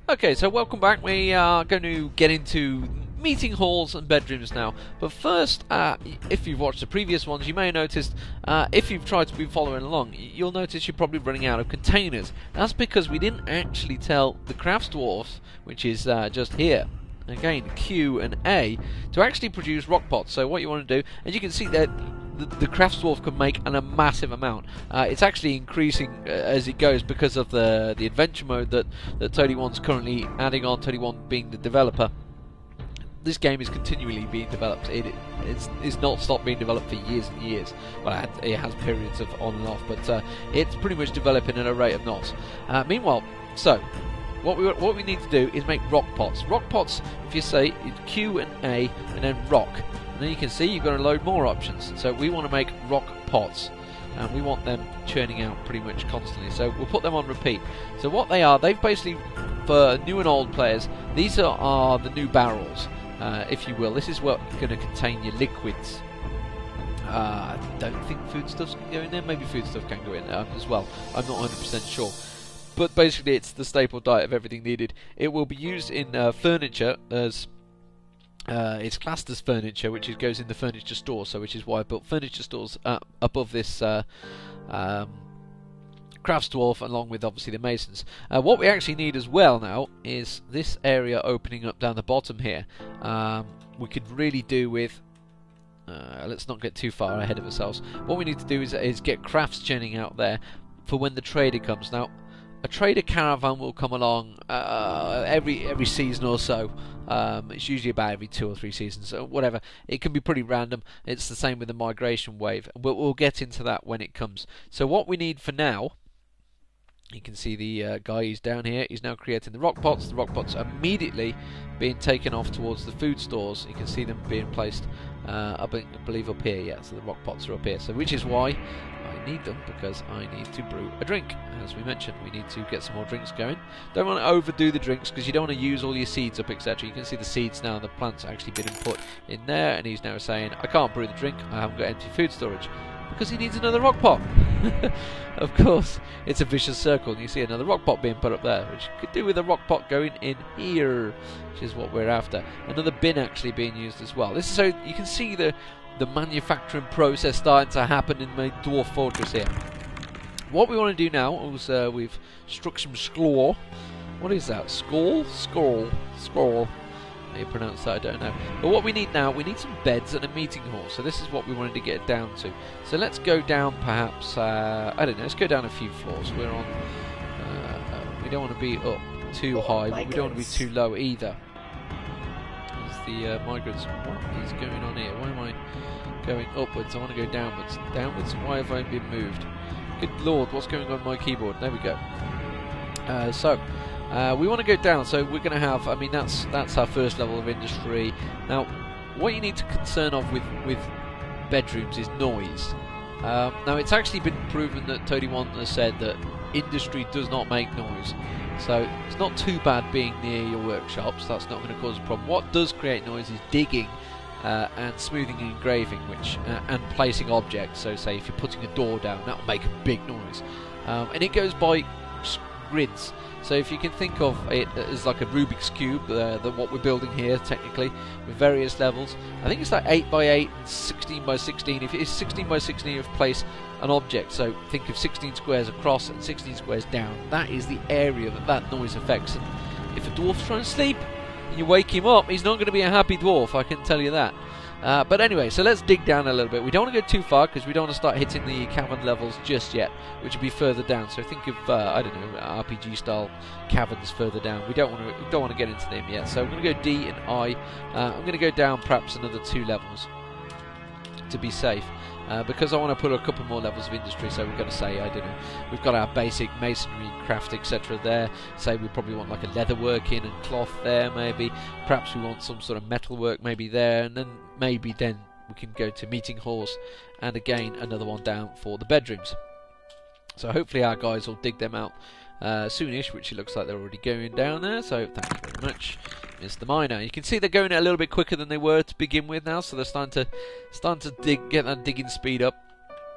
Okay, so welcome back. We are going to get into meeting halls and bedrooms now. But first, if you've watched the previous ones, you may have noticed, if you've tried to be following along, you'll notice you're probably running out of containers. That's because we didn't actually tell the crafts dwarfs, which is just here, again, Q and A, to actually produce rock pots. So what you want to do, as you can see that the crafts dwarf can make a massive amount. It's actually increasing as it goes because of the adventure mode that Toady1's currently adding on, Toady1 being the developer. This game is continually being developed. It's not stopped being developed for years and years. Well, it has periods of on and off, but it's pretty much developing at a rate of knots. Meanwhile, so what we need to do is make rock pots. Rock pots, if you say Q and A and then rock, and then you can see you've got a load more options. So we want to make rock pots, and we want them churning out pretty much constantly. So we'll put them on repeat. So what they are, they've basically, for new and old players, these are the new barrels. If you will. This is what's going to contain your liquids. I don't think foodstuffs can go in there. Maybe foodstuff can go in there as well. I'm not 100% sure. But basically it's the staple diet of everything needed. It will be used in furniture as... it's classed as furniture, which goes in the furniture store, so which is why I built furniture stores above this crafts dwarf, along with obviously the masons. What we actually need as well now is this area opening up down the bottom here. We could really do with let's not get too far ahead of ourselves. What we need to do is get crafts churning out there for when the trader comes. Now a trader caravan will come along every season or so. It's usually about every 2 or 3 seasons, or whatever. It can be pretty random. It's the same with the migration wave, but we'll get into that when it comes. So what we need for now, you can see the guy is down here. He's now creating the rock pots. The rock pots immediately being taken off towards the food stores. You can see them being placed I believe up here. Yeah, so the rock pots are up here. So which is why I need them, because I need to brew a drink. As we mentioned, we need to get some more drinks going. Don't want to overdo the drinks because you don't want to use all your seeds up, etc. You can see the seeds now, the plants actually being put in there, and he's now saying, I can't brew the drink, I haven't got empty food storage. Because he needs another rock pot. Of course, it's a vicious circle, and you see another rock pot being put up there, which could do with a rock pot going in here, which is what we're after. Another bin actually being used as well. This is so you can see the manufacturing process starting to happen in my dwarf fortress here. What we want to do now is we've struck some score. What is that? Skull? Skull. Skull. How you pronounce that, I don't know. But what we need now, we need some beds and a meeting hall. So this is what we wanted to get down to. So let's go down perhaps, I don't know, let's go down a few floors. We're on, we don't want to be up too high, but we don't want to be too low either. There's the migrants. What is going on here? Why am I going upwards? I want to go downwards. Downwards? Why have I been moved? Good lord, what's going on my keyboard? There we go. We want to go down, so we're going to have, I mean, that's our first level of industry. Now, what you need to concern of with bedrooms is noise. Now, it's actually been proven that Toady1 has said that industry does not make noise. So, it's not too bad being near your workshops. That's not going to cause a problem. What does create noise is digging and smoothing and engraving, and placing objects. So, say if you're putting a door down, that will make a big noise. And it goes by grids. So if you can think of it as like a Rubik's Cube, what we're building here technically, with various levels. I think it's like 8 by 8 and 16 by 16. If it's 16 by 16, you have to place an object. So think of 16 squares across and 16 squares down. That is the area that noise affects. And if a dwarf's trying to sleep and you wake him up, he's not going to be a happy dwarf, I can tell you that. But anyway, so let's dig down a little bit. We don't want to go too far because we don't want to start hitting the cavern levels just yet, which will be further down. So think of I don't know, RPG style caverns further down. We don't want to get into them yet. So I'm going to go D and I. I'm going to go down perhaps another 2 levels to be safe, because I want to put a couple more levels of industry. So we're going to say, I don't know, we've got our basic masonry, craft, etc. there. Say we probably want like a leather working and cloth there, maybe. Perhaps we want some sort of metal work maybe there, and then maybe then we can go to meeting halls, and again another one down for the bedrooms. So hopefully our guys will dig them out soonish, which it looks like they're already going down there. So thank you very much, Mr. Miner. You can see they're going a little bit quicker than they were to begin with now, so they're starting to get that digging speed up.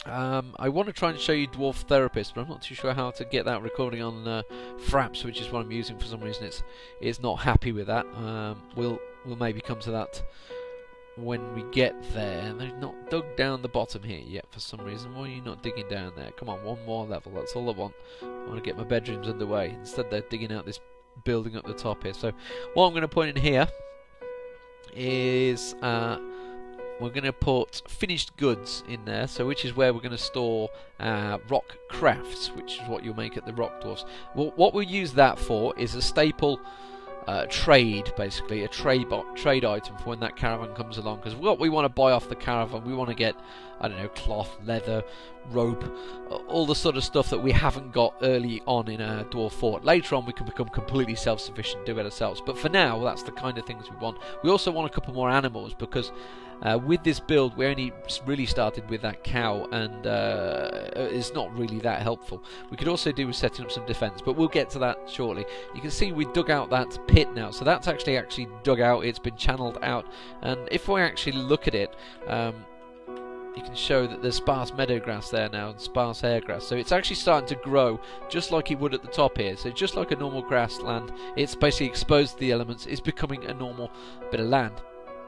I want to try and show you Dwarf Therapist, but I'm not too sure how to get that recording on Fraps, which is what I'm using. For some reason, it's not happy with that. We'll maybe come to that when we get there. They've not dug down the bottom here yet for some reason. Why are you not digging down there? Come on, one more level. That's all I want. I want to get my bedrooms underway. Instead, they're digging out this building up the top here. So what I'm going to put in here is we're going to put finished goods in there, so which is where we're going to store rock crafts, which is what you'll make at the Rock Dwarfs. Well, what we'll use that for is a staple trade, basically a trade item for when that caravan comes along. Because what we want to buy off the caravan, we want to get, I don't know, cloth, leather, rope, all the sort of stuff that we haven't got early on in a dwarf fort. Later on we can become completely self-sufficient, do it ourselves, but for now that's the kind of things we want. We also want a couple more animals, because with this build we only really started with that cow, and it's not really that helpful. We could also do with setting up some defence, but we'll get to that shortly. You can see we dug out that pit now, so that's actually dug out, it's been channelled out, and if we actually look at it, you can show that there's sparse meadow grass there now and sparse hair grass, so it's actually starting to grow just like it would at the top here. So just like a normal grassland, it's basically exposed to the elements, it's becoming a normal bit of land.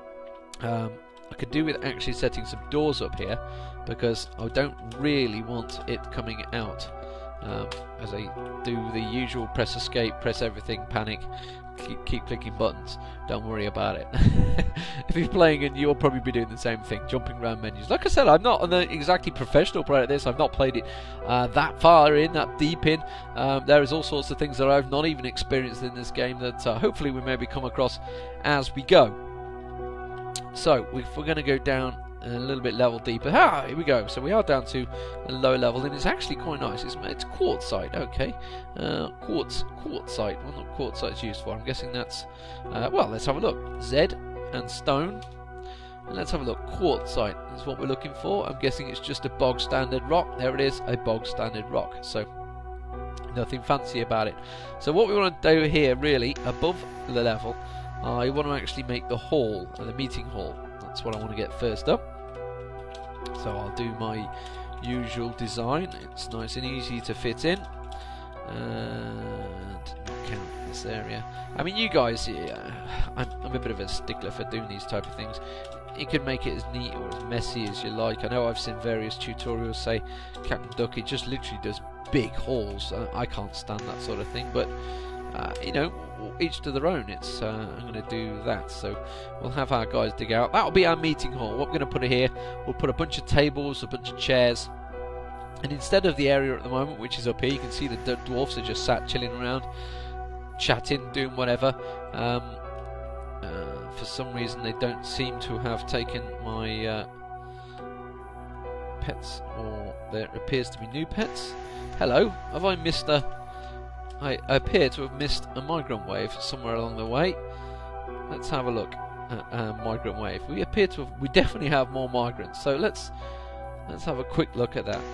I could do with actually setting some doors up here, because I don't really want it coming out as I do the usual press escape, press everything, panic, keep clicking buttons. Don't worry about it. If you're playing, and you'll probably be doing the same thing, jumping around menus. Like I said, I'm not an exactly professional player at this. I've not played it that far in, that deep in. There is all sorts of things that I've not even experienced in this game that hopefully we maybe come across as we go. So if we're going to go down a little bit level deeper, here we go. So we are down to a low level, and it's actually quite nice. It's quartzite, okay. Quartzite. Well, not quartzite's used for. I'm guessing that's well, let's have a look. Z and stone, and let's have a look. Quartzite is what we're looking for. I'm guessing it's just a bog standard rock. There it is, a bog standard rock. So nothing fancy about it. So what we want to do here, really, above the level, I want to actually make the hall, the meeting hall. That's what I want to get first up. So I'll do my usual design. It's nice and easy to fit in. And count this area. I mean, you guys, I'm a bit of a stickler for doing these type of things. You can make it as neat or as messy as you like. I know I've seen various tutorials say Captain Duck, it just literally does big halls. I can't stand that sort of thing, but you know, each to their own. It's I'm going to do that. So we'll have our guys dig out. That'll be our meeting hall. What we're going to put here, we'll put a bunch of tables, a bunch of chairs, and instead of the area at the moment, which is up here, you can see the dwarfs are just sat chilling around, chatting, doing whatever. For some reason they don't seem to have taken my pets, or there appears to be new pets. Hello, have I missed I appear to have missed a migrant wave somewhere along the way. Let's have a look at migrant wave. We definitely have more migrants. So let's have a quick look at that.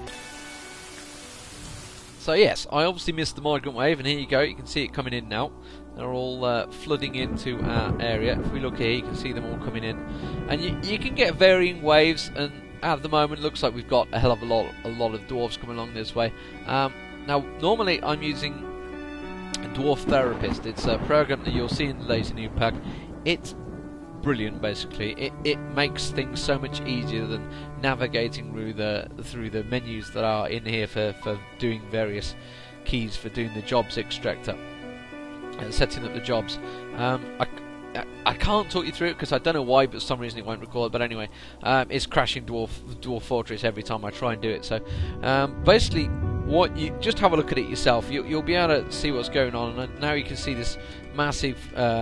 So yes, I obviously missed the migrant wave, and here you go. You can see it coming in now. They're all flooding into our area. If we look here, you can see them all coming in, and you can get varying waves. And at the moment, looks like we've got a hell of a lot of dwarves coming along this way. Now, normally I'm using Dwarf Therapist. It's a program that you'll see in the Lazy Noob Pack. It's brilliant, basically. It makes things so much easier than navigating through the menus that are in here for doing various keys for doing the jobs extractor and setting up the jobs. I can't talk you through it because I don't know why, but for some reason it won't record. But anyway, it's crashing Dwarf Fortress every time I try and do it. So basically, what you just have a look at it yourself. You'll be able to see what's going on. And now you can see this massive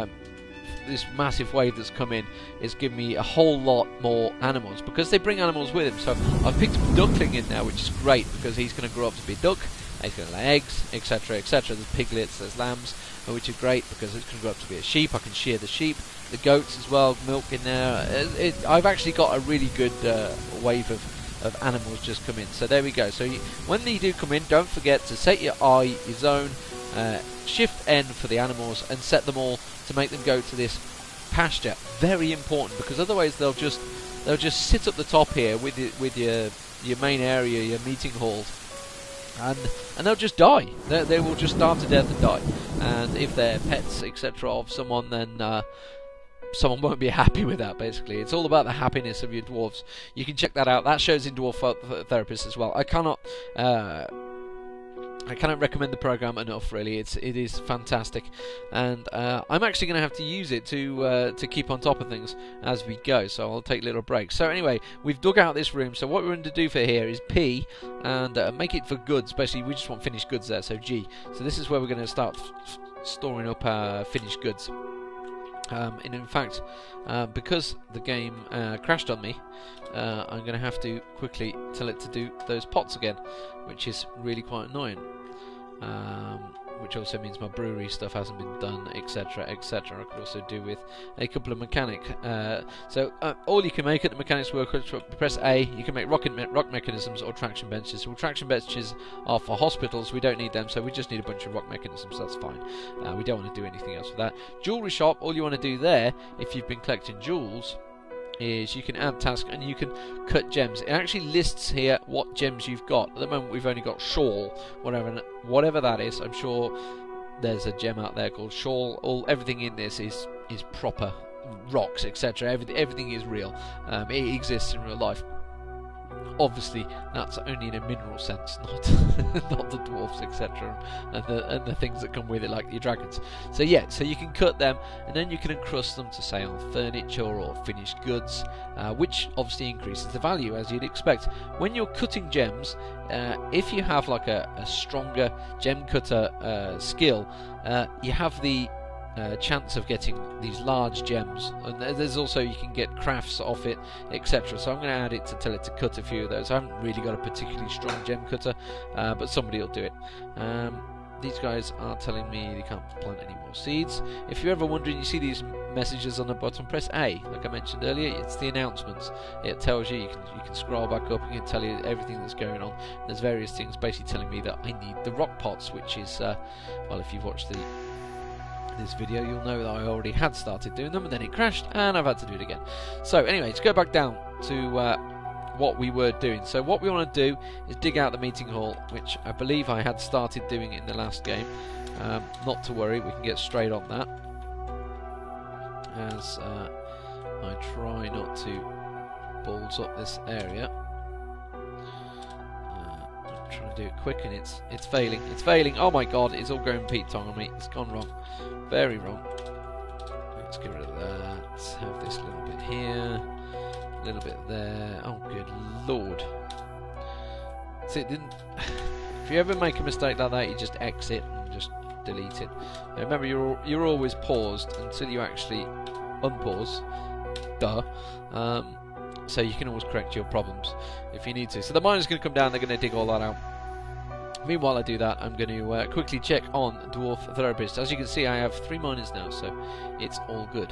wave that's come in is giving me a whole lot more animals, because they bring animals with them. So I've picked a duckling in now, which is great because he's going to grow up to be a duck. He's going to lay eggs, etc., etc. There's piglets, there's lambs, which are great because it's going to grow up to be a sheep. I can shear the sheep, the goats as well, milk in there. I've actually got a really good wave of animals just come in. So there we go. So when they do come in, don't forget to set your eye, your zone, shift N for the animals, and set them all to make them go to this pasture. Very important, because otherwise they'll just sit up the top here with your your main area, your meeting hall, and they'll just die. They will just starve to death and die. And if they're pets, etc., of someone, then someone won't be happy with that. Basically, it's all about the happiness of your dwarves. You can check that out. That shows in Dwarf Therapist as well. I cannot recommend the program enough. Really, it is fantastic, and I'm actually going to have to use it to keep on top of things as we go. So I'll take little breaks. So anyway, we've dug out this room. So what we're going to do for here is P and make it for goods. Basically, we just want finished goods there. So G. So this is where we're going to start storing up finished goods. And in fact, because the game crashed on me, I'm going to have to quickly tell it to do those pots again, which is really quite annoying. Which also means my brewery stuff hasn't been done, etc, etc. I could also do with a couple of mechanic. So all you can make at the mechanics workshop, press A, you can make rock mechanisms or traction benches. Well, traction benches are for hospitals, we don't need them, so we just need a bunch of rock mechanisms, that's fine. We don't want to do anything else with that. Jewellery shop, all you want to do there, if you've been collecting jewels, is you can add task and you can cut gems. It actually lists here what gems you've got. At the moment we've only got shawl, whatever that is. I'm sure there's a gem out there called shawl. Everything in this is proper rocks, etc. Everything is real. It exists in real life. Obviously, that's only in a mineral sense, not the dwarfs, etc., and the things that come with it, like your dragons. So yeah, so you can cut them, and then you can encrust them to say on furniture or finished goods, which obviously increases the value as you'd expect. When you're cutting gems, if you have like a stronger gem cutter skill, you have the chance of getting these large gems, and there's also you can get crafts off it, etc. So I'm going to add it to tell it to cut a few of those. I haven't really got a particularly strong gem cutter, but somebody will do it. These guys are telling me they can't plant any more seeds. If you're ever wondering, you see these messages on the bottom, press A. Like I mentioned earlier, it's the announcements. It tells you, you can scroll back up, it can tell you everything that's going on. There's various things basically telling me that I need the rock pots, which is, well, if you've watched this video, you'll know that I already had started doing them, and then it crashed, and I've had to do it again. So anyway, let's go back down to what we were doing. So what we want to do is dig out the meeting hall, which I believe I had started doing in the last game. Not to worry, we can get straight on that, as I try not to balls up this area. Trying to do it quick, and it's failing. It's failing. Oh my god, it's all going Pete Tong on me. It's gone wrong. Very wrong. Let's get rid of that. Have this little bit here. A little bit there. Oh good lord. See, it didn't... If you ever make a mistake like that, you just exit and just delete it. Now, remember, you're always paused until you actually unpause. Duh. So you can always correct your problems if you need to. So the miner's going to come down, they're going to dig all that out. Meanwhile I do that, I'm going to quickly check on Dwarf Therapist. As you can see, I have 3 miners now, so it's all good.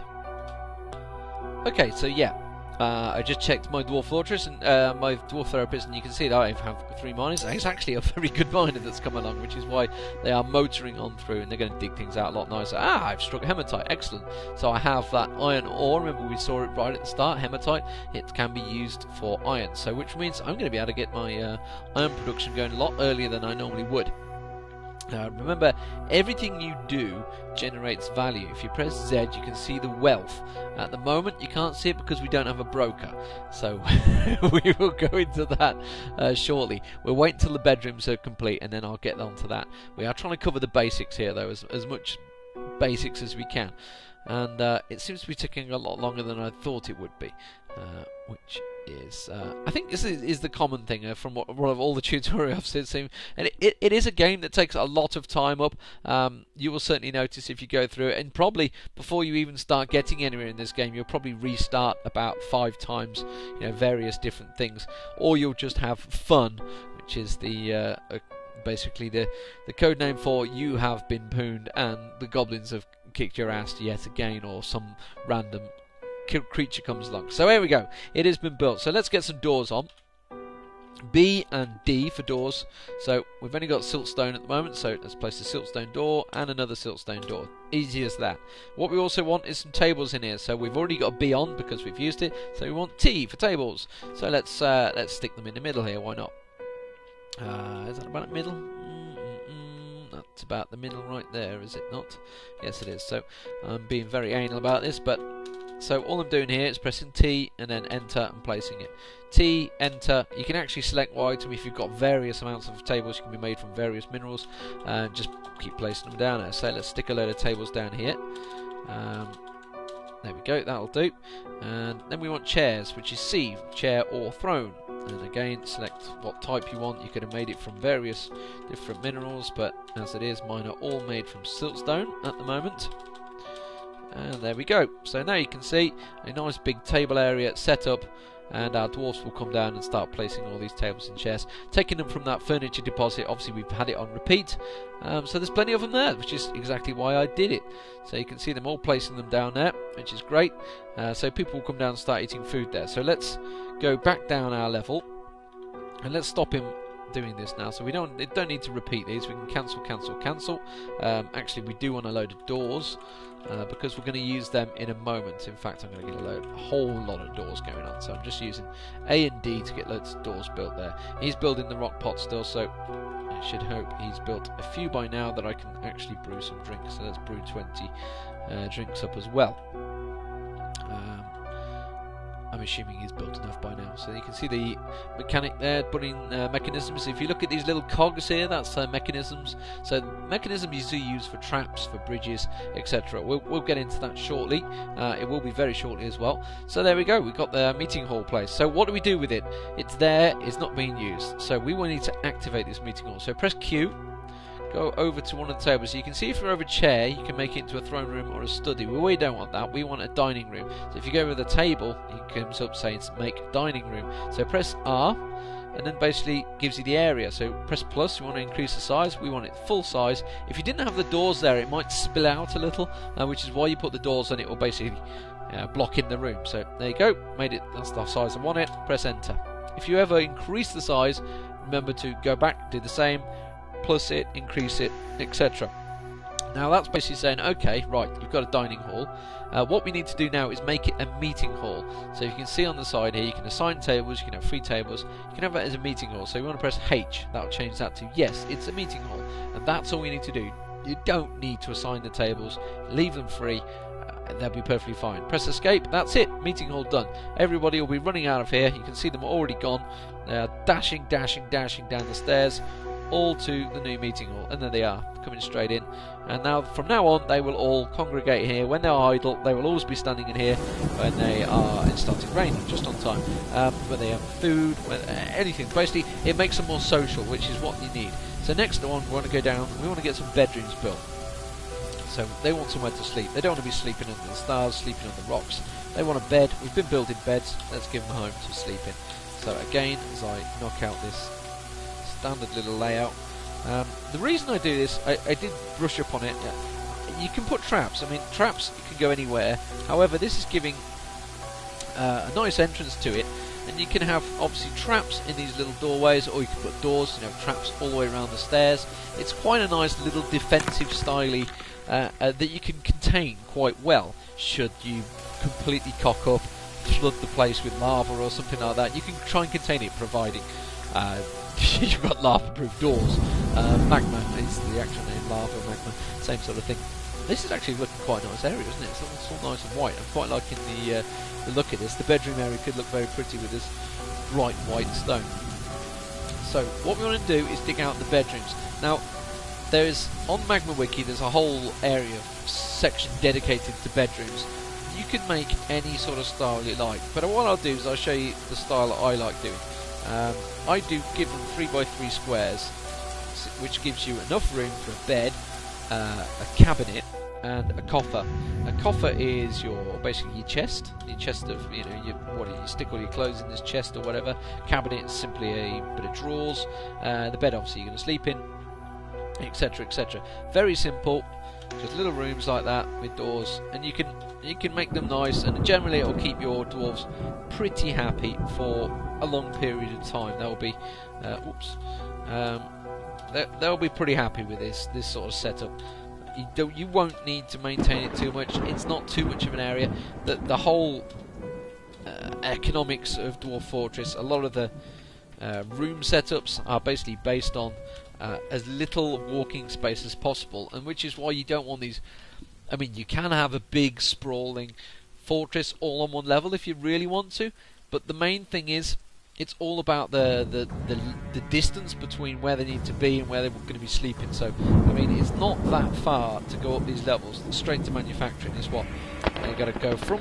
Okay, so yeah, I just checked my Dwarf Fortress and my Dwarf Therapist, and you can see that I have 3 miners. It's actually a very good miner that's come along, which is why they are motoring on through, and they're going to dig things out a lot nicer. I've struck hematite, excellent. So I have that iron ore. Remember we saw it right at the start, hematite. It can be used for iron, so which means I'm going to be able to get my iron production going a lot earlier than I normally would. Remember, everything you do generates value. If you press Z, you can see the wealth. At the moment, you can't see it because we don't have a broker. So we will go into that shortly. We'll wait until the bedrooms are complete, and then I'll get on to that. We are trying to cover the basics here, though, as much basics as we can. And it seems to be taking a lot longer than I thought it would be, which is I think this is the common thing from what all the tutorials it seems, and it is a game that takes a lot of time up. You will certainly notice if you go through it, and probably before you even start getting anywhere in this game, you'll probably restart about 5 times, you know, various different things, or you'll just have fun, which is the basically the code name for you have been pooned and the goblins have kicked your ass yet again, or some random creature comes along. So here we go, it has been built. So let's get some doors on. B and D for doors. So we've only got siltstone at the moment, so let's place a siltstone door and another siltstone door. Easy as that. What we also want is some tables in here. So we've already got a B on because we've used it. So we want T for tables. So let's stick them in the middle here. Why not? Is that about the middle? That's about the middle right there, is it not? Yes, it is. So I'm being very anal about this, but so all I'm doing here is pressing T and then enter and placing it. T, enter. You can actually select what item if you've got various amounts of tables. You can be made from various minerals, and just keep placing them down there. So let's stick a load of tables down here. There we go, that'll do. And then we want chairs, which is C, chair or throne. And again, select what type you want. You could have made it from various different minerals, but as it is, mine are all made from siltstone at the moment. And there we go. So now you can see a nice big table area set up, and our dwarfs will come down and start placing all these tables and chairs, taking them from that furniture deposit. Obviously we've had it on repeat, so there's plenty of them there, which is exactly why I did it. So you can see them all placing them down there, which is great. So people will come down and start eating food there. So let's go back down our level, and let's stop him doing this now. So we don't need to repeat these. We can cancel. Actually, we do want a load of doors, because we're going to use them in a moment. In fact, I'm going to get a whole lot of doors going on. So I'm just using A and D to get loads of doors built there. He's building the rock pot still, so I should hope he's built a few by now that I can actually brew some drinks. So let's brew 20 drinks up as well. I'm assuming he's built enough by now. So you can see the mechanic there putting mechanisms. If you look at these little cogs here, that's mechanisms. So mechanisms you use for traps, for bridges, etc. We'll get into that shortly. It will be very shortly as well. So there we go. We've got the meeting hall place. So what do we do with it? It's there. It's not being used. So we will need to activate this meeting hall. So press Q. Go over to one of the tables. So you can see if you're over a chair, you can make it into a throne room or a study. Well, we don't want that. We want a dining room. So if you go over the table, it comes up saying make dining room. So press R, and then basically gives you the area. So press plus. You want to increase the size. We want it full size. If you didn't have the doors there, it might spill out a little, which is why you put the doors on. It will basically block in the room. So there you go. Made it. That's the size I want it. Press enter. If you ever increase the size, remember to go back, do the same. Plus it, increase it, etc. Now that's basically saying, okay, right, you've got a dining hall. What we need to do now is make it a meeting hall. So you can see on the side here, you can assign tables, you can have 3 tables, you can have it as a meeting hall. So you want to press H, that'll change that to yes, it's a meeting hall. And that's all we need to do. You don't need to assign the tables, leave them free, they'll be perfectly fine. Press escape, that's it, meeting hall done. Everybody will be running out of here, you can see them already gone. They are dashing down the stairs, all to the new meeting hall, and there they are, coming straight in. And now, from now on, they will all congregate here. When they're idle, they will always be standing in here. When they are, it's starting raining, just on time. When they have food, anything. Basically, it makes them more social, which is what you need. So next one, we want to go down. We want to get some bedrooms built. So they want somewhere to sleep. They don't want to be sleeping under the stars, sleeping on the rocks. They want a bed. We've been building beds. Let's give them a home to sleep in. So again, as I knock out this standard little layout. The reason I do this, I did brush up on it. You can put traps. I mean, traps can go anywhere. However, this is giving a nice entrance to it, and you can have obviously traps in these little doorways, or you can put doors. You know, traps all the way around the stairs. It's quite a nice little defensive styly that you can contain quite well. Should you completely cock up, flood the place with lava or something like that, you can try and contain it, providing you've got lava-proof doors. Magma is the actual name, lava, magma, same sort of thing. This is actually looking quite a nice area, isn't it? It's all nice and white. I'm quite liking the look at this. The bedroom area could look very pretty with this bright white stone. So what we want to do is dig out the bedrooms. Now, there's on Magma Wiki, there's a whole area, section dedicated to bedrooms. You can make any sort of style you like, but what I'll do is I'll show you the style that I like doing. I do give them 3x3 squares, which gives you enough room for a bed, a cabinet, and a coffer. A coffer is basically your chest of, you stick all your clothes in this chest or whatever. Cabinet is simply a bit of drawers. The bed obviously you're going to sleep in, etc, etc. Very simple. Just little rooms like that with doors, and you can make them nice, and generally it will keep your dwarves pretty happy for a long period of time. They'll be, they'll be pretty happy with this sort of setup. You won't need to maintain it too much. It's not too much of an area. The whole economics of Dwarf Fortress, a lot of the room setups are basically based on as little walking space as possible, and which is why you don't want these. I mean, you can have a big sprawling fortress all on one level if you really want to, but the main thing is it's all about the distance between where they need to be and where they're going to be sleeping. So, I mean, it's not that far to go up these levels. Straight to manufacturing is what you've got to go from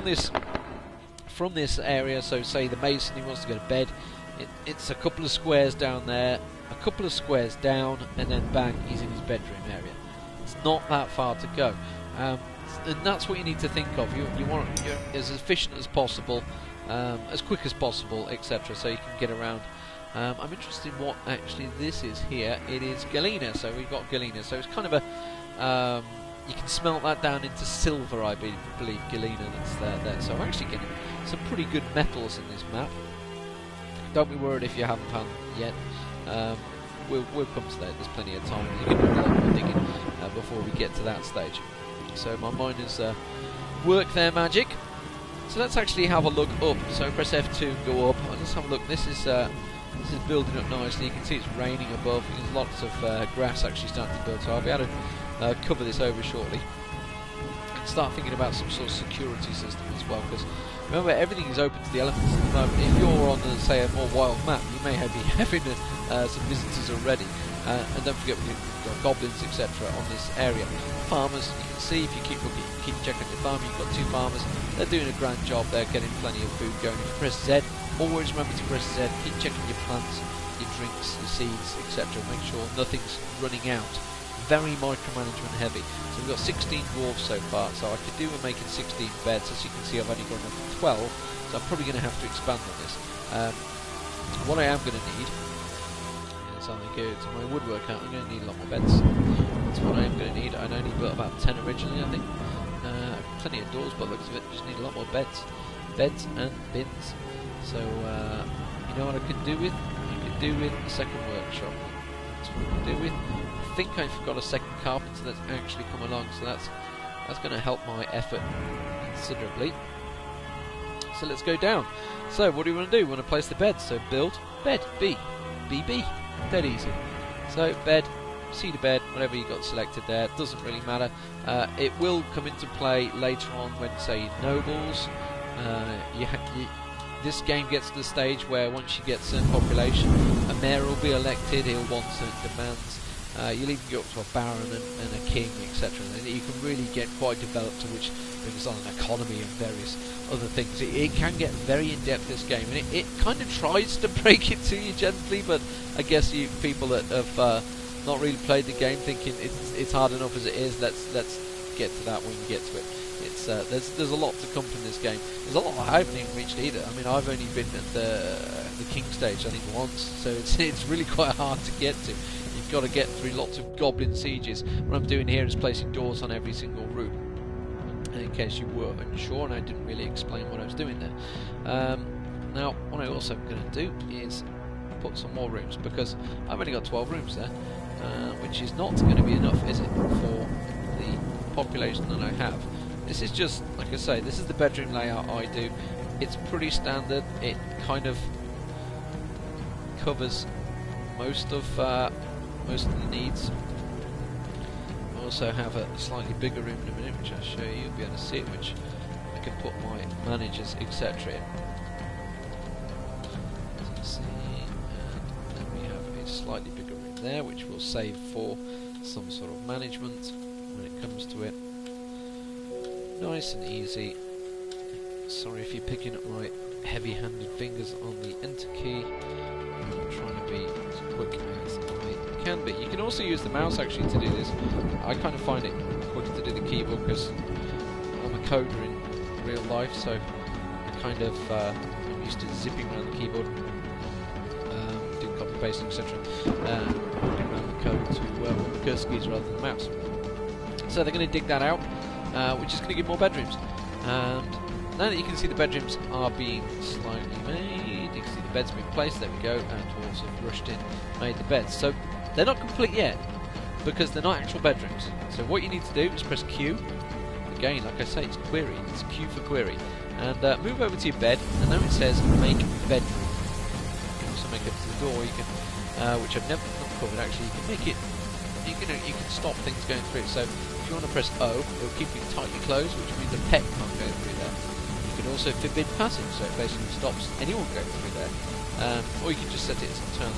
this area. So, say the mason, he wants to go to bed. It's a couple of squares down there, a couple of squares down, and then bang, he's in his bedroom area. It's not that far to go, and that's what you need to think of. You want you're as efficient as possible. As quick as possible, etc., so you can get around. I'm interested in what actually this is here. It is galena, so we've got galena. So it's kind of a you can smelt that down into silver, I believe, galena that's there. So I'm actually getting some pretty good metals in this map. Don't be worried if you haven't found them yet. We'll come to that. There's plenty of time. You can do a lot more digging before we get to that stage. So my miners work their magic. So let's actually have a look up. So press F2 and go up. Let's have a look. This is building up nicely. You can see it's raining above. There's lots of grass actually starting to build. So I'll be able to cover this over shortly and start thinking about some sort of security system as well. Because remember, everything is open to the elements at the moment. If you're on, say, a more wild map, you may be having some visitors already. And don't forget we've got goblins, etc. on this area. Farmers, you can see if you keep looking, keep checking your farm. You've got 2 farmers. They're doing a grand job. They're getting plenty of food going. If you press Z, always remember to press Z. Keep checking your plants, your drinks, your seeds, etc. Make sure nothing's running out. Very micromanagement heavy. So we've got 16 dwarves so far. So I could do with making 16 beds. As you can see, I've only got enough for 12. So I'm probably going to have to expand on this. What I am going to need. So I go to my woodwork out, I'm going to need a lot more beds. That's what I am going to need. I only built about 10 originally, I think. Plenty of doors, but looks of it, just need a lot more beds. Beds and bins. So, you know what I could do with? I could do with a second workshop. That's what I could do with. I think I've got a second carpenter that's actually come along, so that's going to help my effort considerably. So let's go down. So what do we want to do? We want to place the bed. So build, bed, B, BB. Dead easy. So bed, cedar bed, whatever you got selected there, doesn't really matter. It will come into play later on when, say, nobles. This game gets to the stage where once you get certain population, a mayor will be elected. He'll want certain demands. You'll even go up to a baron and a king, etc. And you can really get quite developed, to which brings on an economy and various other things. It can get very in-depth, this game, and it kind of tries to break it to you gently, but I guess you people that have not really played the game thinking it's hard enough as it is, let's get to that when we get to it. It's there's a lot to come from this game. There's a lot I haven't even reached either. I mean, I've only been at the king stage I think once, so it's really quite hard to get to. You've got to get through lots of goblin sieges. What I'm doing here is placing doors on every single room, in case you were unsure, and I didn't really explain what I was doing there. Now, what I also am going to do is put some more rooms, because I've only got 12 rooms there, which is not going to be enough, is it, for the population that I have. This is just, like I say, this is the bedroom layout I do. It's pretty standard. It kind of covers most of the needs. I also have a slightly bigger room in a minute, which I'll show you. You'll be able to see it, which I can put my managers, etc. in. As you can see, and then we have a slightly bigger room there, which we'll save for some sort of management when it comes to it. Nice and easy. Sorry if you're picking up my heavy-handed fingers on the enter key. I'm trying to be as quick as I can be. You can also use the mouse actually to do this. I kind of find it quick to do the keyboard because I'm a coder in real life, so I kind of I'm used to zipping around the keyboard, doing copy pasting, etc. Working around the code to work with the cursor keys rather than the mouse. So they're going to dig that out, which is going to give more bedrooms. And now that you can see the bedrooms are being slightly made, you can see the beds being placed, there we go, and dwarves have rushed in, made the beds. So they're not complete yet, because they're not actual bedrooms. So what you need to do is press Q. Again, like I say, it's query, it's Q for query. And move over to your bed, and now it says make bedroom. You can also make it to the door, you can, which I've never covered actually, you can make it, you can stop things going through. So if you want to press O, it'll keep it tightly closed, which means the pet can't go through there. You can also forbid passage, so it basically stops anyone going through there. Or you can just set it as internal,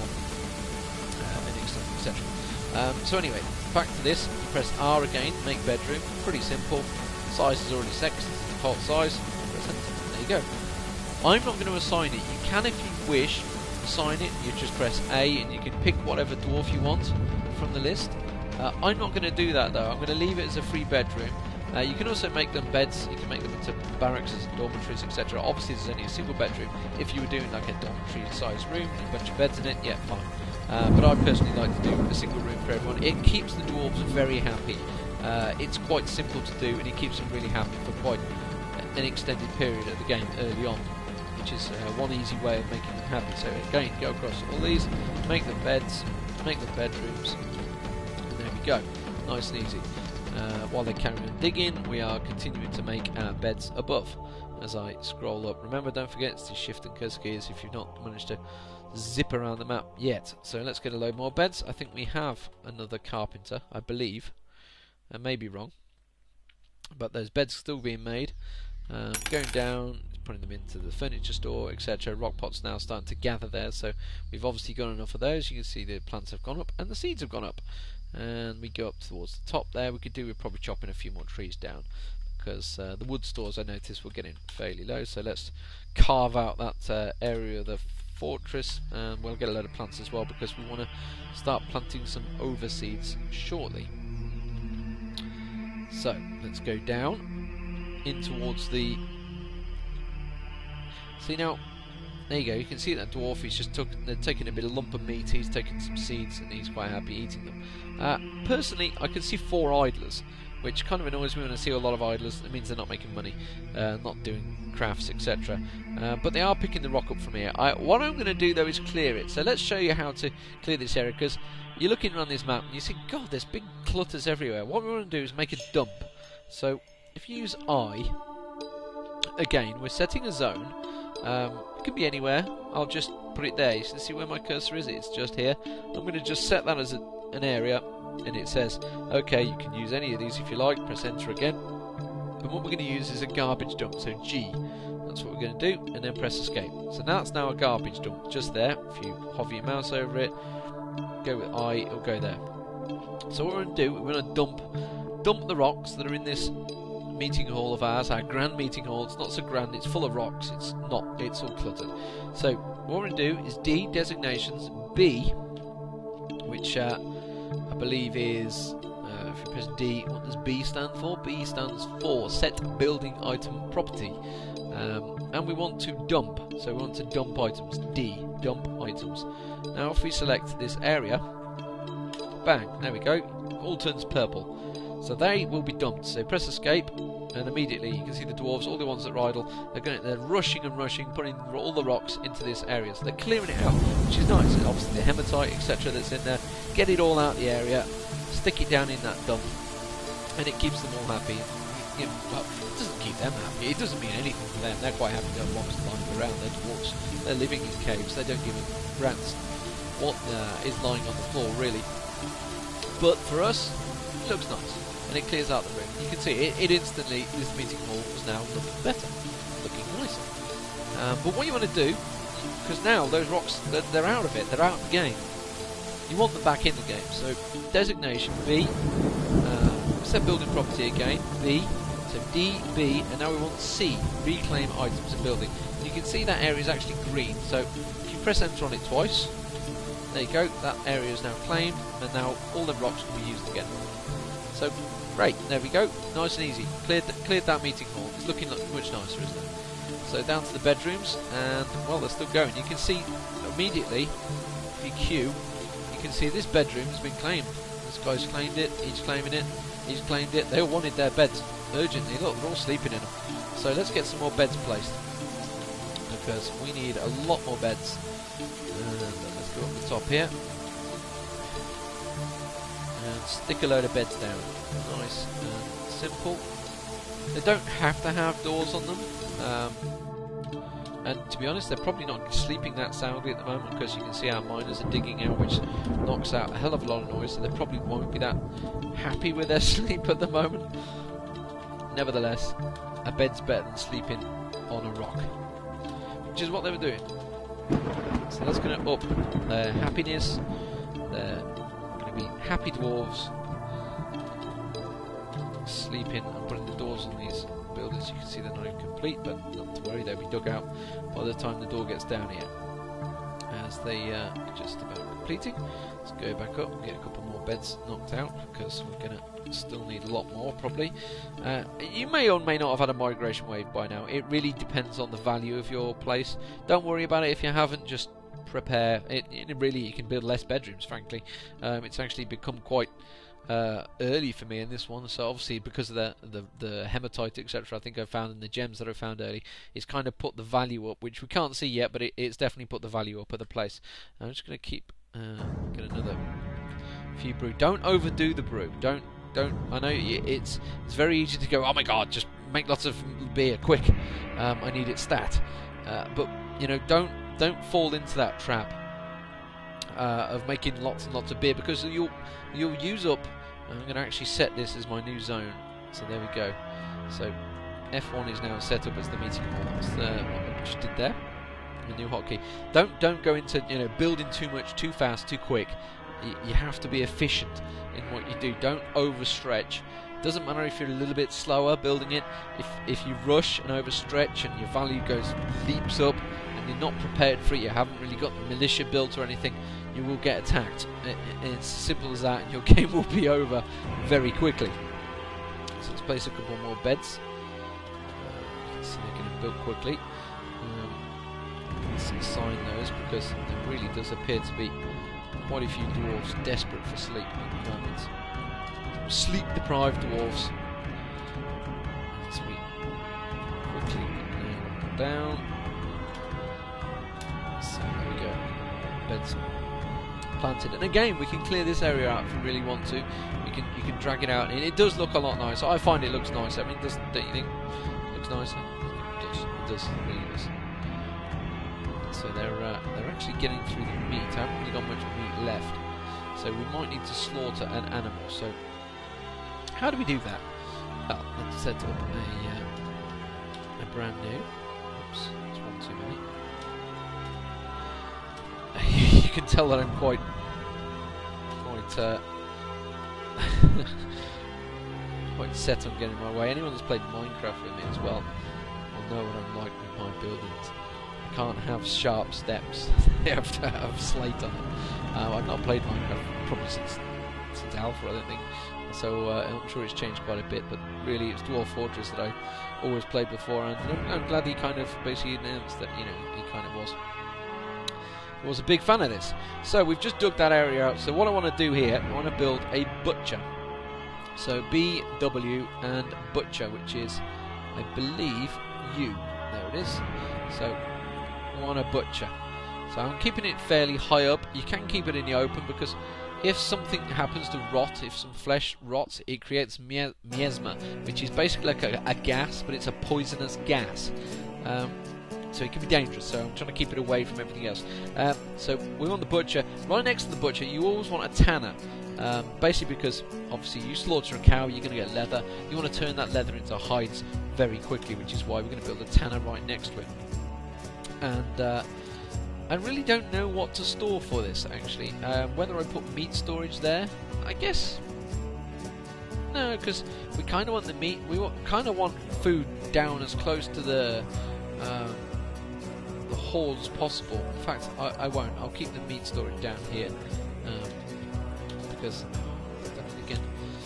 and external, etc. So anyway, back to this, you press R again, make bedroom, pretty simple. Size is already set, it's the default size. Press enter. There you go. I'm not going to assign it. You can, if you wish, assign it. You just press A and you can pick whatever dwarf you want from the list. I'm not going to do that though. I'm going to leave it as a free bedroom. You can also make them beds. You can make them into barracks, dormitories, etc. Obviously, there's only a single bedroom. If you were doing like a dormitory-sized room and a bunch of beds in it, yeah, fine. But I personally like to do a single room for everyone. It keeps the dwarves very happy. It's quite simple to do, and it keeps them really happy for quite an extended period of the game early on, which is one easy way of making them happy. So again, go across all these, make them beds, make them bedrooms, and there we go, nice and easy. While they carry on digging, we are continuing to make our beds above as I scroll up. Remember, don't forget, it's the shift and cursor keys if you've not managed to zip around the map yet. So let's get a load more beds. I think we have another carpenter, I believe. I may be wrong, but there's beds still being made. Going down, putting them into the furniture store, etc. Rock pots now starting to gather there, so we've obviously got enough of those. You can see the plants have gone up and the seeds have gone up. And we go up towards the top there. We could do with probably chopping a few more trees down, because the wood stores I noticed were getting fairly low. So let's carve out that area of the fortress, and we'll get a load of plants as well, because we want to start planting some overseeds shortly. So let's go down in towards the. See now, there you go. You can see that dwarf. He's just taking a bit of lump of meat. He's taking some seeds and he's quite happy eating them. Personally, I can see 4 idlers, which kind of annoys me when I see a lot of idlers. It means they're not making money, not doing crafts, etc. But they are picking the rock up from here. What I'm going to do though is clear it. So let's show you how to clear this area, because you're looking around this map and you see, God, there's big clutters everywhere. What we want to do is make a dump. So if you use I, again, we're setting a zone. It could be anywhere. I'll just put it there. You can see where my cursor is. It's just here. I'm going to just set that as an area, and it says, okay, you can use any of these if you like. Press enter again. And what we're going to use is a garbage dump. So G. That's what we're going to do, and then press escape. So that's now a garbage dump just there. If you hover your mouse over it, go with I, it'll go there. So what we're going to do, we're going to dump the rocks that are in this meeting hall of ours, our grand meeting hall. It's not so grand, it's full of rocks, it's all cluttered. So what we're going to do is D, designations, B, which I believe is, if you press D, what does B stand for? B stands for set building item property. And we want to dump, so we want to dump items, D, dump items. Now if we select this area, bang, there we go, all turns purple. So they will be dumped. So press escape, and immediately you can see the dwarves, all the ones that are idle, they're rushing and rushing, putting all the rocks into this area. So they're clearing it out, which is nice. Obviously the hematite, etc. that's in there, get it all out of the area, stick it down in that dump, and it keeps them all happy. Well, it doesn't keep them happy. It doesn't mean anything for them. They're quite happy to have rocks lying around. They're dwarves. They're living in caves. They don't give a rat's what is lying on the floor, really. But for us, it looks nice. And it clears out the room. You can see it instantly, this meeting hall is now looking better, looking nicer. But what you want to do, because now those rocks, they're out of it, they're out of the game. You want them back in the game. So designation B, set building property again, B, so D, B, and now we want C, reclaim items in building. And you can see that area is actually green. So if you press enter on it twice, there you go, that area is now claimed, and now all the rocks can be used again. So, great, there we go, nice and easy. Cleared that meeting hall. It's looking much nicer, isn't it? So down to the bedrooms, and well, they're still going. You can see immediately, if you queue, you can see this bedroom has been claimed. This guy's claimed it, he's claiming it. He's claimed it. They all wanted their beds urgently. Look, they're all sleeping in them. So let's get some more beds placed, because we need a lot more beds. And let's go up the top here and stick a load of beds down. Nice and simple. They don't have to have doors on them. And to be honest, they're probably not sleeping that soundly at the moment, because you can see our miners are digging out, which knocks out a hell of a lot of noise, so they probably won't be that happy with their sleep at the moment. Nevertheless, a bed's better than sleeping on a rock, which is what they were doing. So that's going to up their happiness. They're going to be happy dwarves, sleeping and putting the doors on these buildings. You can see they're not even complete, but not to worry, they'll be dug out by the time the door gets down here, as they are just about completing. Let's go back up and get a couple more beds knocked out, because we're going to still need a lot more probably. You may or may not have had a migration wave by now. It really depends on the value of your place. Don't worry about it if you haven't, just prepare it. Really, you can build less bedrooms, frankly. It's actually become quite early for me in this one, so obviously because of the hematite, etc., I think I found in the gems that I found early, it's kind of put the value up, which we can't see yet, but it's definitely put the value up of the place. I'm just going to keep get another few brew. Don't overdo the brew. Don't. I know it's very easy to go, oh my god, just make lots of beer quick. I need it stat. But you know, don't fall into that trap of making lots and lots of beer, because you'll use up. I'm going to actually set this as my new zone. So there we go. So F1 is now set up as the meeting hall. That's what I just did there. The new hotkey. Don't go into building too much, too fast, too quick. You have to be efficient in what you do. Don't overstretch. Doesn't matter if you're a little bit slower building it. If you rush and overstretch and your value leaps up and you're not prepared for it, you haven't really got the militia built or anything, you will get attacked. It's as simple as that, and your game will be over very quickly. So let's place a couple more beds. You can see they're getting built quickly. Let's assign those, because there really does appear to be quite a few dwarves desperate for sleep at the moment. Sleep-deprived dwarves. As we quickly nail them down. So there we go. Beds planted, and again we can clear this area out if we really want to. You can drag it out, and it does look a lot nicer. I find it looks nicer. I mean, don't you think it looks nicer? It does. It really does. So they're actually getting through the meat. I haven't really got much meat left, so we might need to slaughter an animal. So how do we do that? Well, let's set up a brand new. Oops, that's one too many. You can tell that I'm quite quite set on getting my way. Anyone that's played Minecraft with me as well will know what I'm like with my buildings. I can't have sharp steps. They have to have slate on it. I've not played Minecraft probably since Alpha, I don't think. So I'm sure it's changed quite a bit, but really it's Dwarf Fortress that I always played before, and I'm glad he kind of basically announced that he kind of was a big fan of this. So we've just dug that area out. So what I want to do here, I want to build a butcher. So BW and butcher, which is, I believe, U. There it is. So I want a butcher. So I'm keeping it fairly high up. You can keep it in the open, because if something happens to rot, if some flesh rots, it creates miasma, which is basically like a gas, but it's a poisonous gas. So it can be dangerous, so I'm trying to keep it away from everything else. So we want the butcher. Right next to the butcher, you always want a tanner. Basically because, obviously, you slaughter a cow, you're going to get leather. You want to turn that leather into hides very quickly, which is why we're going to build a tanner right next to it. And I really don't know what to store for this, actually. Whether I put meat storage there, I guess. No, because we kind of want the meat. We kind of want food down as close to the hall as possible. In fact, I won't. I'll keep the meat storage down here, because again,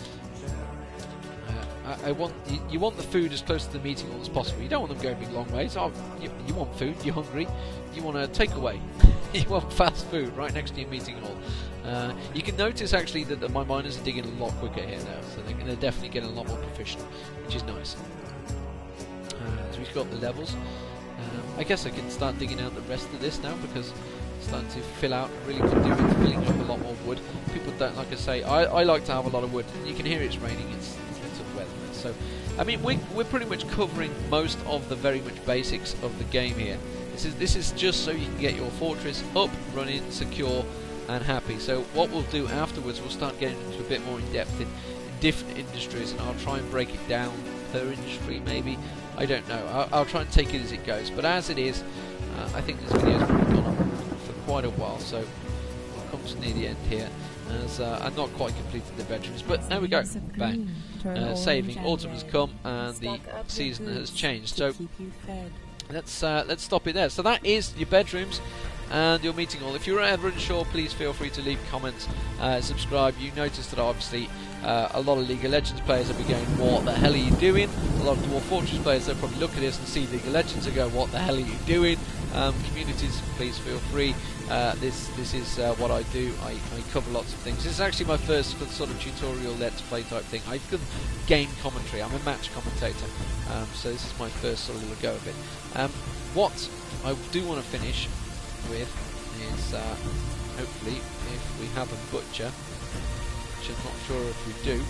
I want you want the food as close to the meeting hall as possible. You don't want them going big long ways. You want food. You're hungry. You want a takeaway. You want fast food right next to your meeting hall. You can notice actually that my miners are digging a lot quicker here now, so they're definitely getting a lot more proficient, which is nice. So we've got the levels. I guess I can start digging out the rest of this now because it's starting to fill out. I really could do with filling up a lot more wood. People don't, like I say, I like to have a lot of wood. You can hear it's raining, it's tough weather. So, I mean, we're pretty much covering most of the very much basics of the game here. This is just so you can get your fortress up, running, secure, and happy. So what we'll do afterwards, we'll start getting into a bit more in depth in different industries, and I'll try and break it down per industry maybe. I don't know. I'll try and take it as it goes. But as it is, I think this video's probably gone on for quite a while, so it comes near the end here. As I'm not quite completed the bedrooms, but there we go. Bang. Saving. Autumn has come and the season has changed. So let's stop it there. So that is your bedrooms and your meeting hall. If you're ever unsure, please feel free to leave comments, subscribe. You notice that obviously a lot of League of Legends players will be going, what the hell are you doing? A lot of Dwarf Fortress players, they'll probably look at this and see League of Legends and go, what the hell are you doing? Communities, please feel free. This is what I do. I cover lots of things. This is actually my first sort of tutorial let's play type thing. I've done game commentary. I'm a match commentator, so this is my first sort of little go of it. What I do want to finish with is hopefully if we have a butcher, which I'm not sure if we do.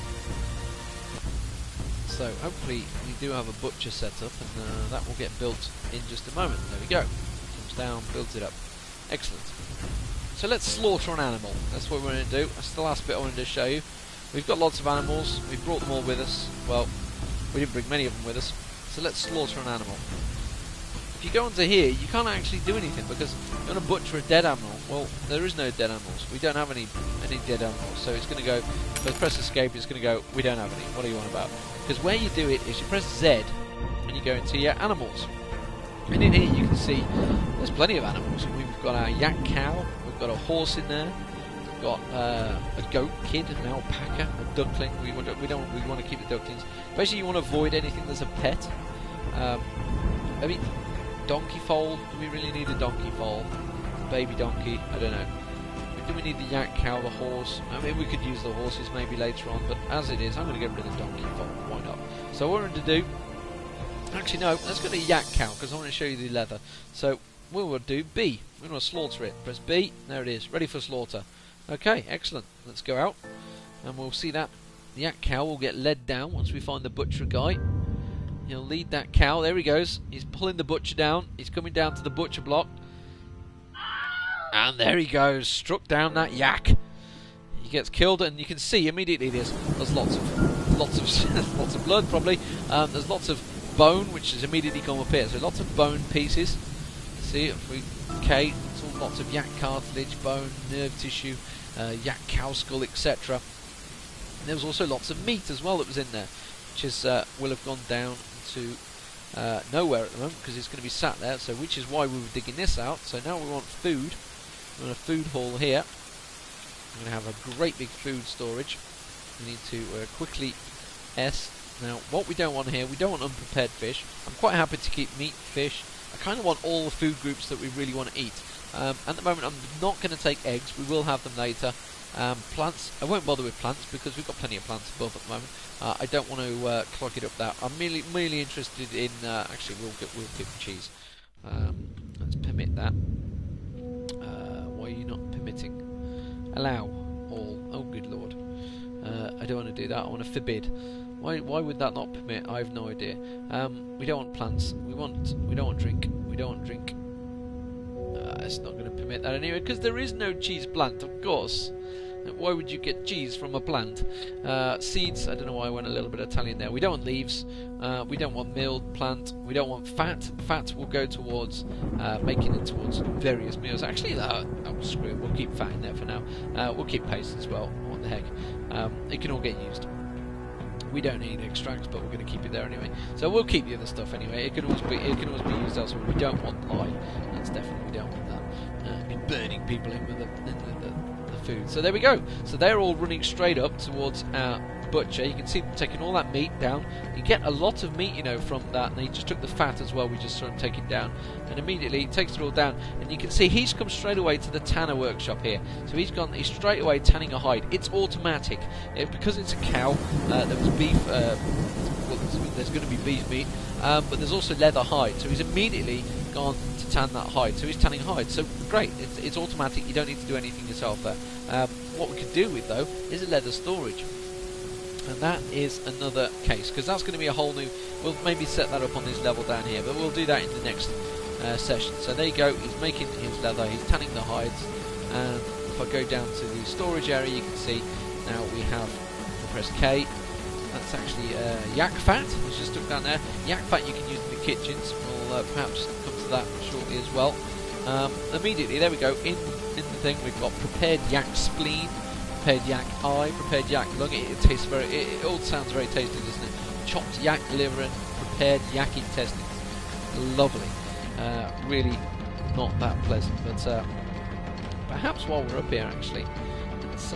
So hopefully we do have a butcher set up, and that will get built in just a moment. There we go. Comes down, builds it up. Excellent. So let's slaughter an animal. That's what we're going to do. That's the last bit I wanted to show you. We've got lots of animals. We've brought them all with us. Well, we didn't bring many of them with us. So let's slaughter an animal. If you go onto here, you can't actually do anything because you're going to butcher a dead animal. Well, there is no dead animals. We don't have any dead animals. So it's going to go, if I press escape, it's going to go, we don't have any. What are you on about? Because where you do it is you press Z and you go into your animals. And in here you can see there's plenty of animals. We've got our yak cow, we've got a horse in there, we've got a goat kid, an alpaca, a duckling. We want to keep the ducklings. Basically, you want to avoid anything that's a pet. I mean, donkey foal. Do we really need a donkey foal? Baby donkey. I don't know. Do we need the yak cow, the horse? I mean, we could use the horses maybe later on, but as it is, I'm going to get rid of the donkey foal. Why not? So what we're going to do. Actually, no, let's go to yak cow because I want to show you the leather. So we will do B. We're going to slaughter it. Press B. There it is, ready for slaughter. Okay, excellent. Let's go out, and we'll see that the yak cow will get led down once we find the butcher guy. He'll lead that cow. There he goes. He's pulling the butcher down. He's coming down to the butcher block, and there he goes. Struck down that yak. He gets killed, and you can see immediately there's lots of lots of blood probably. There's lots of bone which has immediately come up here, so lots of bone pieces. See, if we it's all lots of yak cartilage, bone, nerve tissue, yak cow skull, etc. And there was also lots of meat as well that was in there, which is will have gone down to nowhere at the moment because it's going to be sat there. So which is why we were digging this out. So now we want food. We want a food hall here. We're going to have a great big food storage. We need to quickly S. Now, what we don't want here, we don't want unprepared fish. I'm quite happy to keep meat, fish. I kind of want all the food groups that we really want to eat. At the moment, I'm not going to take eggs. We will have them later. Plants, I won't bother with plants because we've got plenty of plants above at the moment. I don't want to clog it up that. I'm merely interested in. Actually, we'll give cheese. Let's permit that. Why are you not permitting? Allow all. Oh, good lord. I don't want to do that. I want to forbid. Why would that not permit? I have no idea. We don't want plants. We don't want drink. We don't want drink. It's not going to permit that anyway because there is no cheese plant, of course. Why would you get cheese from a plant? Seeds. I don't know why I went a little bit Italian there. We don't want leaves. We don't want milled plant. We don't want fat. Fat will go towards making it towards various meals. Actually, screw it. We'll keep fat in there for now. We'll keep paste as well. What the heck? It can all get used. We don't need extracts, but we're going to keep it there anyway. So we'll keep the other stuff anyway. It can always be used elsewhere. We don't want lye. That's definitely we don't want that. Be burning people in with the food. So there we go. So they're all running straight up towards our butcher. You can see them taking all that meat down. You get a lot of meat, you know, from that, and he just took the fat as well. We just saw him take it down, and immediately he takes it all down. And you can see he's come straight away to the tanner workshop here. So he's straight away tanning a hide. It's automatic because it's a cow. There was beef. Well, there's going to be beef meat, but there's also leather hide. So he's immediately gone to tan that hide. So he's tanning hide. So great. It's automatic. You don't need to do anything yourself there. What we could do with though is a leather storage. And that is another case, because that's going to be a whole new... We'll maybe set that up on this level down here, but we'll do that in the next session. So there you go, he's making his leather, he's tanning the hides, and if I go down to the storage area, you can see now we have, we'll press K, that's actually yak fat, which just stuck down there. Yak fat you can use in the kitchens, we'll perhaps come to that shortly as well. Immediately, there we go, in the thing we've got prepared yak spleen, prepared yak eye, prepared yak lung. It tastes very. It all sounds very tasty, doesn't it? Chopped yak liver and prepared yak intestines. Lovely. Really not that pleasant, but perhaps while we're up here, actually, let's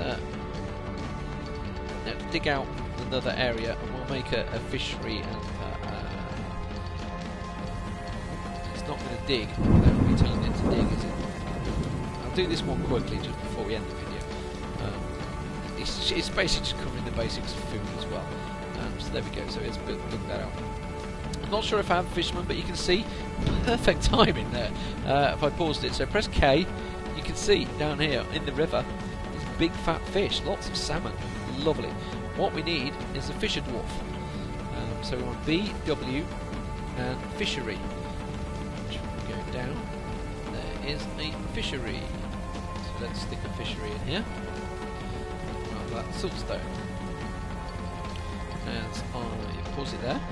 dig out another area and we'll make a fishery. And it's not going to dig without me telling it to dig, is it? I'll do this one quickly just before we end the video. It's basically just covering the basics of food as well. So there we go, so it's built that out. I'm not sure if I have a fisherman, but you can see perfect timing there. If I paused it, so press K, you can see down here in the river these big fat fish, lots of salmon, lovely. What we need is a fisher dwarf. So we want B, W, and fishery. Going down, there is a fishery. So let's stick a fishery in here. That siltstone. As I pause it there.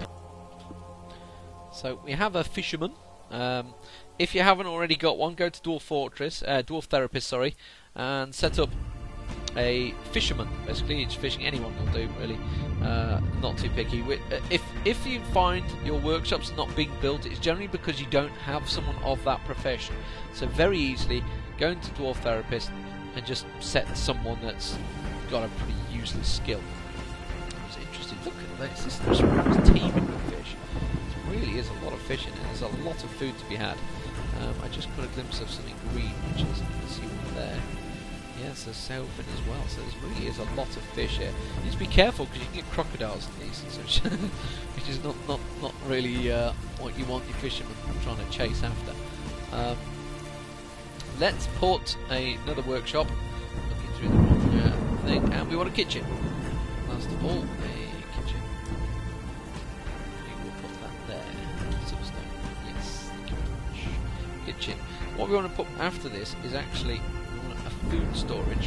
So we have a fisherman. If you haven't already got one, go to Dwarf Therapist, sorry, and set up a fisherman. Basically, it's fishing. Anyone will do, really. Not too picky. If you find your workshop's not being built, it's generally because you don't have someone of that profession. So very easily, go into Dwarf Therapist and just set someone that's got a pretty useless skill. It's interesting. Look at this. This restaurant is teeming with fish. There really is a lot of fish in it. There's a lot of food to be had. I just got a glimpse of something green, which is, you can see one there. Yes, there's sailfin as well. So there really is a lot of fish here. You just be careful because you can get crocodiles in these, which is not really what you want your fishermen trying to chase after. Let's put another workshop. Looking through the wrong thing, and we want a kitchen. Last of all, a kitchen. We will put that there. Substone. Yes, thank you very much. Kitchen. What we want to put after this is actually a food storage.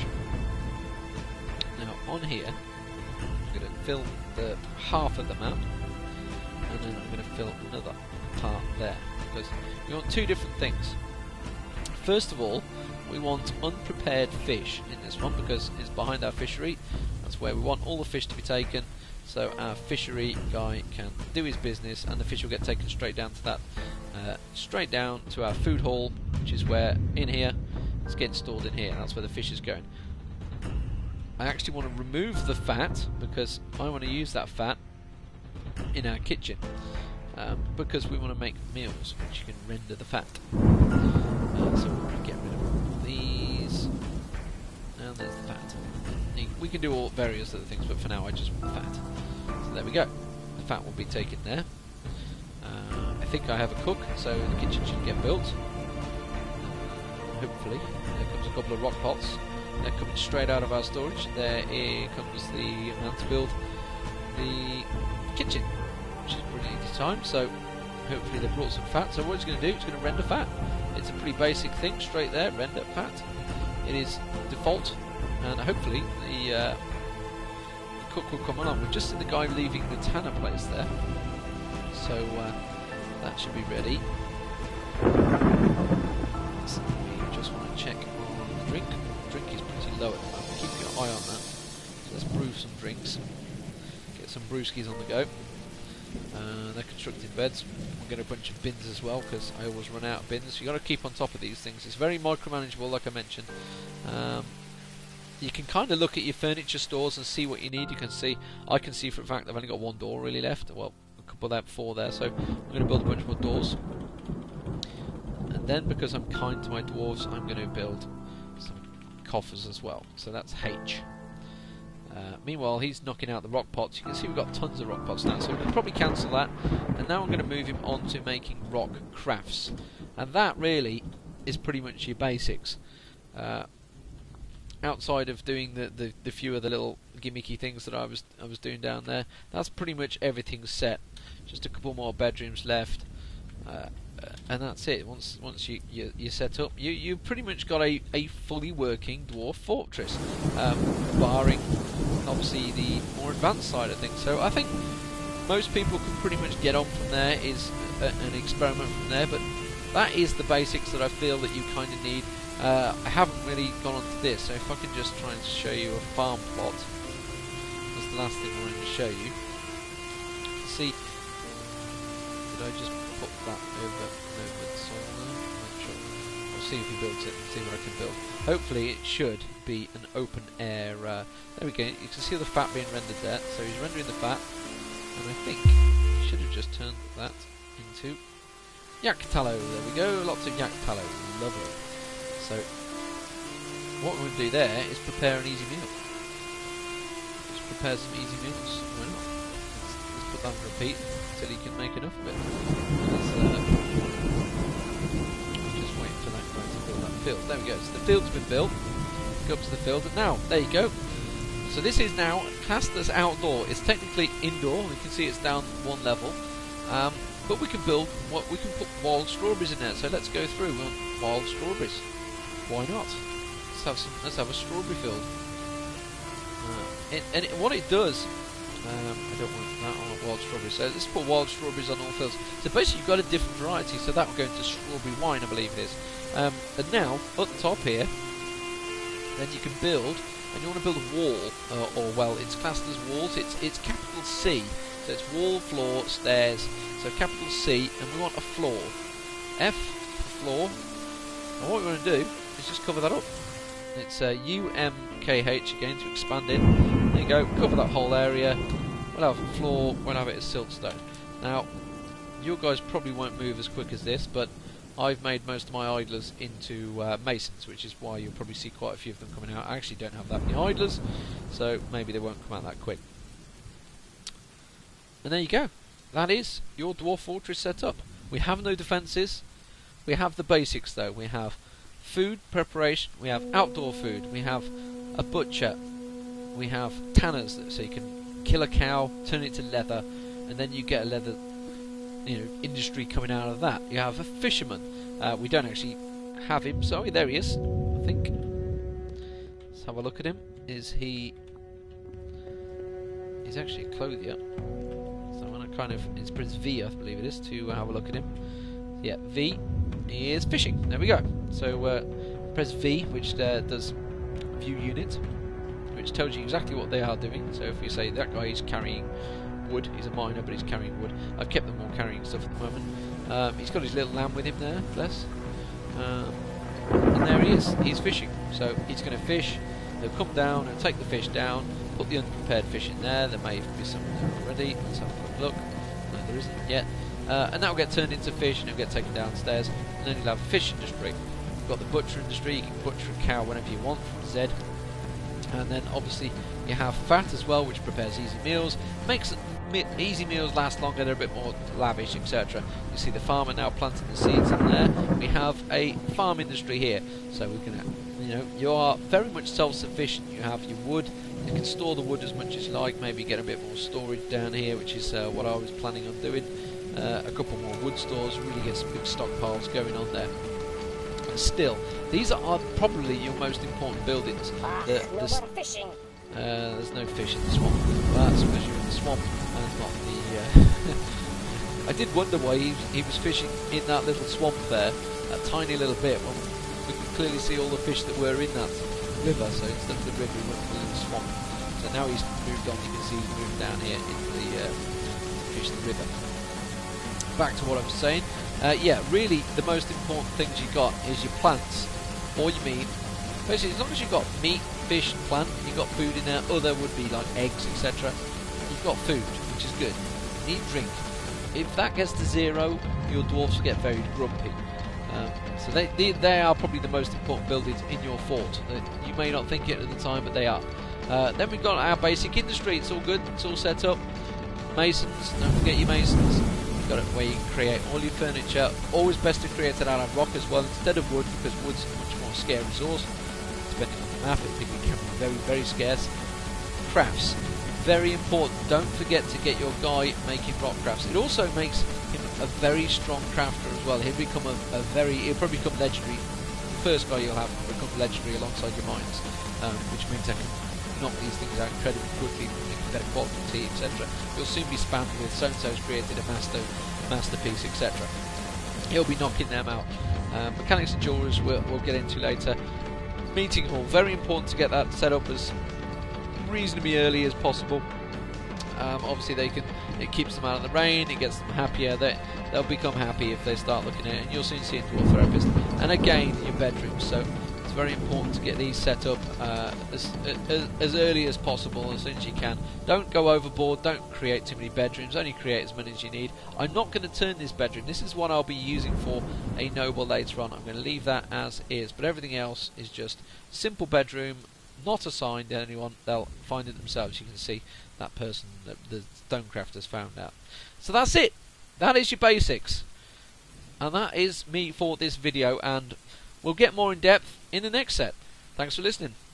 Now on here, I'm going to fill the half of the map, and then I'm going to fill another part there, because we want two different things. First of all, we want unprepared fish in this one because it's behind our fishery. That's where we want all the fish to be taken, so our fishery guy can do his business and the fish will get taken straight down to that, straight down to our food hall, which is where in here it's getting stored in here, and that's where the fish is going. I actually want to remove the fat because I want to use that fat in our kitchen, because we want to make meals which can render the fat. So we'll get rid of all these, and there's the fat. We can do all various other things, but for now I just want the fat. So there we go. The fat will be taken there. I think I have a cook, so the kitchen should get built. Hopefully. There comes a couple of rock pots. They're coming straight out of our storage. There comes the man to build the kitchen, which is pretty easy time. So hopefully they brought some fat. So what it's going to do, it's going to render fat. It's a pretty basic thing, straight there, render fat. It is default, and hopefully the cook will come along. We've just seen the guy leaving the tanner place there, so that should be ready. So we just want to check on the drink. The drink is pretty low at the moment. Keep your eye on that. So let's brew some drinks. Get some brewskis on the go. They're constructed beds. We'll get a bunch of bins as well because I always run out of bins. You've got to keep on top of these things. It's very micromanageable, like I mentioned. You can kind of look at your furniture stores and see what you need. You can see, I can see for a fact I've only got one door really left. Well, a couple there before there, so I'm going to build a bunch more doors. And then, because I'm kind to my dwarves, I'm going to build some coffers as well. So that's H. Meanwhile, he's knocking out the rock pots. You can see we've got tons of rock pots now, so we can probably cancel that. And now I'm going to move him on to making rock crafts. And that really is pretty much your basics. Outside of doing the few of the little gimmicky things that I was doing down there, that's pretty much everything set. Just a couple more bedrooms left, and that's it. Once you're set up, you pretty much got a fully working dwarf fortress, barring obviously the more advanced side of things. So I think most people can pretty much get on from there. Is an experiment from there, but that is the basics that I feel that you kind of need. I haven't really gone on to this, so if I can just try and show you a farm plot. That's the last thing I wanted to show you. See, did I just put that over the soil there? Not sure. I'll see if he builds it and see what I can build. Hopefully it should be an open air. There we go, you can see the fat being rendered there, so he's rendering the fat, and I think he should have just turned that into yak tallow. There we go, lots of yak tallow, lovely. So, what we're going to do there is prepare an easy meal. Just prepare some easy meals. Why not? Let's put that on repeat until you can make enough of it. Just waiting for that guy to build that field. There we go. So the field's been built. Go up to the field, and now, there you go. So this is now classed as outdoor. It's technically indoor. We can see it's down one level. But we can build we can put wild strawberries in there. So let's go through. We want wild strawberries. Why not? Let's have a strawberry field. What it does, I don't want that on wild strawberries. So let's put wild strawberries on all fields. So basically, you've got a different variety. So that will go into strawberry wine, I believe it is. And now at the top here, then you can build, and you want to build a wall, or well, it's classed as walls. It's capital C. So it's wall, floor, stairs. So capital C, and we want a floor. F for floor. And what we want to do is just cover that up. It's UMKH again to expand it. There you go, cover that whole area. We'll have a floor, we'll have it as siltstone. Now, your guys probably won't move as quick as this, but I've made most of my idlers into masons, which is why you'll probably see quite a few of them coming out. I actually don't have that many idlers, so maybe they won't come out that quick. And there you go. That is your dwarf fortress set up. We have no defences. We have the basics though. We have food preparation, we have outdoor food, we have a butcher, we have tanners, so you can kill a cow, turn it to leather, and then you get a leather industry coming out of that. You have a fisherman. We don't actually have him, sorry, there he is, I think. Let's have a look at him. He's actually a clothier. So I'm going to kind of, it's press V I believe it is, to have a look at him. Yeah, V. He is fishing. There we go. So press V, which does view unit, which tells you exactly what they are doing. So if you say that guy is carrying wood, he's a miner, but he's carrying wood. I've kept them all carrying stuff at the moment. He's got his little lamb with him there, bless. And there he is. He's fishing. So he's going to fish. They'll come down and take the fish down, put the unprepared fish in there. There may be some there already. Let's have a quick look. No, there isn't yet. And that will get turned into fish and it will get taken downstairs, and then you'll have a fish industry. You've got the butcher industry, you can butcher a cow whenever you want from Z, and then obviously you have fat as well, which prepares easy meals, makes easy meals last longer, they're a bit more lavish, etc. You see the farmer now planting the seeds in there. We have a farm industry here, so we can, you are very much self-sufficient. You have your wood, you can store the wood as much as you like, maybe get a bit more storage down here, which is what I was planning on doing. A couple more wood stores, really get some big stockpiles going on there. And still, these are probably your most important buildings. Fishing. There's no fish in the swamp. Well, that's because you're in the swamp and not the... I did wonder why he was fishing in that little swamp there, that tiny little bit, when we could clearly see all the fish that were in that river. So instead of the river, he went to the little swamp. So now he's moved on, you can see he's moved down here into the fish the river. Back to what I was saying. Yeah, really the most important things you got is your plants or your meat. Basically, as long as you've got meat, fish and plant, you've got food in there. Other would be like eggs, etc. You've got food, which is good. You need drink. If that gets to 0, your dwarfs get very grumpy. So they are probably the most important buildings in your fort. You may not think it at the time, but they are. Then we've got our basic industry. It's all good. It's all set up. Masons. Don't forget your masons. You've got it where you can create all your furniture. Always best to create it out of rock as well instead of wood, because wood's a much more scarce resource. Depending on the map, it can be very, very scarce. Crafts. Very important. Don't forget to get your guy making rock crafts. It also makes him a very strong crafter as well. He'll probably become legendary. The first guy you'll have will become legendary alongside your mines, which means I can knock these things out incredibly quickly, making better quality, etc. You'll soon be spammed with so-and-so's created a masterpiece, etc. He'll be knocking them out. Mechanics and jewelers we'll get into later. Meeting hall, very important to get that set up as reasonably early as possible. Obviously it keeps them out of the rain, it gets them happier. They'll become happy if they start looking at it, and you'll soon see a dwarf therapist. And again, your bedrooms, so it's very important to get these set up as early as possible, as soon as you can. Don't go overboard, don't create too many bedrooms, only create as many as you need. I'm not going to turn this bedroom, this is what I'll be using for a noble later on. I'm going to leave that as is, but everything else is just simple bedroom, not assigned to anyone. They'll find it themselves. You can see that person that the stonecraft has found out. So that's it. That is your basics, and that is me for this video, and we'll get more in depth in the next set. Thanks for listening.